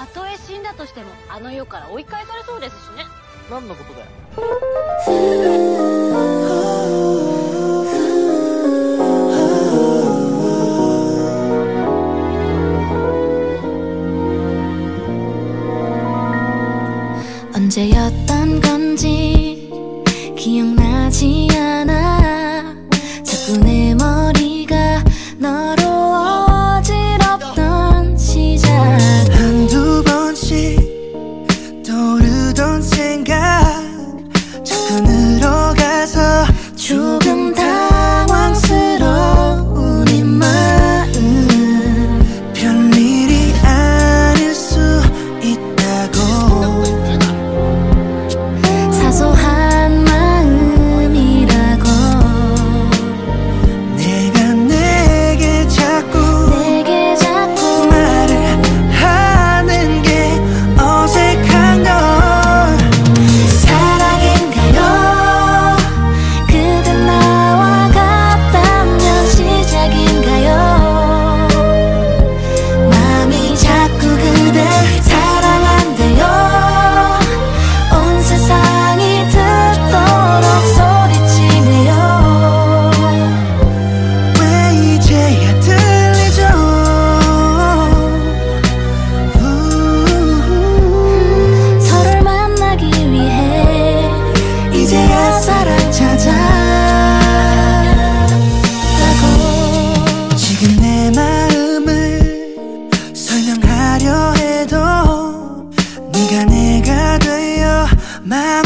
たとえ死んだとしてもあの世から追い返されそうですしね。 何のことだよ。 언제였던 건지 기억나지 않아. 자꾸 내 머리가 너로 어지럽던 시작. 한두 번씩 떠오르던 생각 자꾸 늘어가서 조금 당황스러운 이 마음. 별일이 아닐 수 있다고. 사소한 마음이라고. 내가 내게 자꾸 말을 하는 게 어색한 걸. 사랑인가요? 그댄 나와 같다면 시작인가요? 마음이 자꾸 그댈 사랑한대요. 온 세상이 듣도록 소리치네요. 왜 이제야 들리죠? 서로를 만나기 위해 이제야 사랑 찾아가고. 지금 내 마음을 설명하려 해도 네가 내가 되어